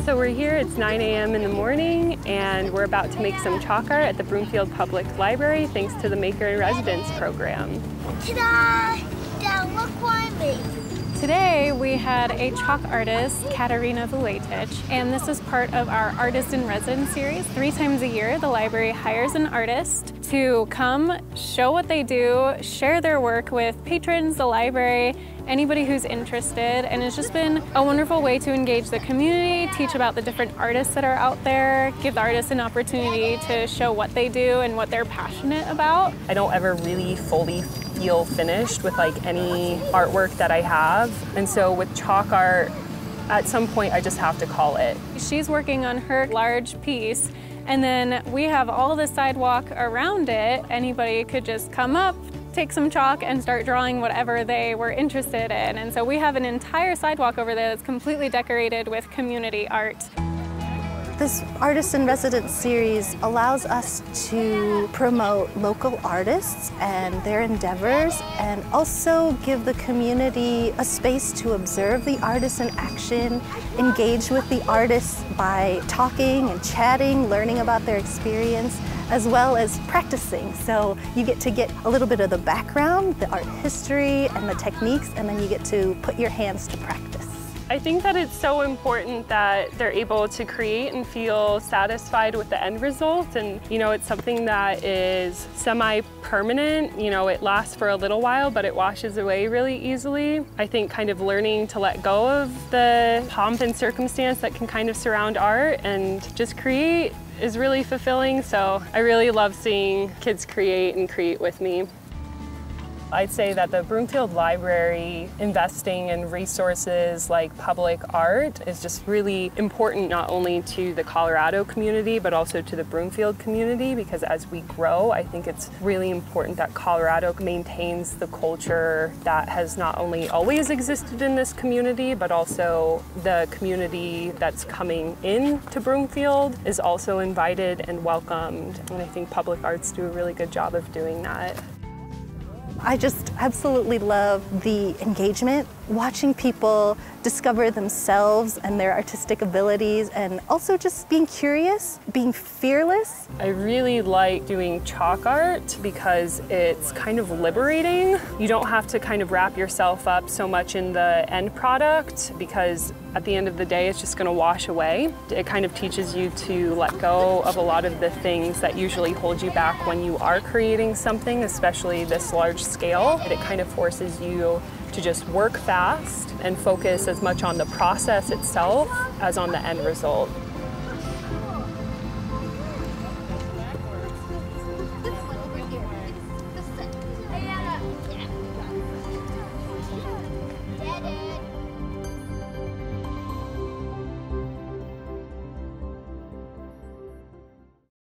So we're here, it's 9 a.m. in the morning, and we're about to make some chalk art at the Broomfield Public Library thanks to the Maker in Residence program. Ta-da! Dad, look what I made. Today we had a chalk artist, Katarina Vuletic, and this is part of our Artist in Residence series. 3 times a year, the library hires an artist to come, show what they do, share their work with patrons, the library, anybody who's interested, and it's just been a wonderful way to engage the community, teach about the different artists that are out there, give the artists an opportunity to show what they do and what they're passionate about. I don't ever really fully feel finished with like any artwork that I have, and so with chalk art, at some point I just have to call it. She's working on her large piece, and then we have all the sidewalk around it. Anybody could just come up, take some chalk and start drawing whatever they were interested in. And so we have an entire sidewalk over there that's completely decorated with community art. This Artist in Residence series allows us to promote local artists and their endeavors, and also give the community a space to observe the artists in action, engage with the artists by talking and chatting, learning about their experience, as well as practicing. So you get a little bit of the background, the art history, and the techniques, and then you get to put your hands to practice. I think that it's so important that they're able to create and feel satisfied with the end result, and it's something that is semi-permanent. It lasts for a little while, but it washes away really easily. I think kind of learning to let go of the pomp and circumstance that can kind of surround art and just create is really fulfilling, so I really love seeing kids create and create with me. I'd say that the Broomfield Library investing in resources like public art is just really important, not only to the Colorado community but also to the Broomfield community, because as we grow, I think it's really important that Colorado maintains the culture that has not only always existed in this community, but also the community that's coming in to Broomfield is also invited and welcomed, and I think public arts do a really good job of doing that. I just absolutely love the engagement, watching people discover themselves and their artistic abilities, and also just being curious, being fearless. I really like doing chalk art because it's kind of liberating. You don't have to kind of wrap yourself up so much in the end product, because at the end of the day it's just going to wash away. It kind of teaches you to let go of a lot of the things that usually hold you back when you are creating something, especially this large scale. It kind of forces you to just work fast and focus as much on the process itself as on the end result.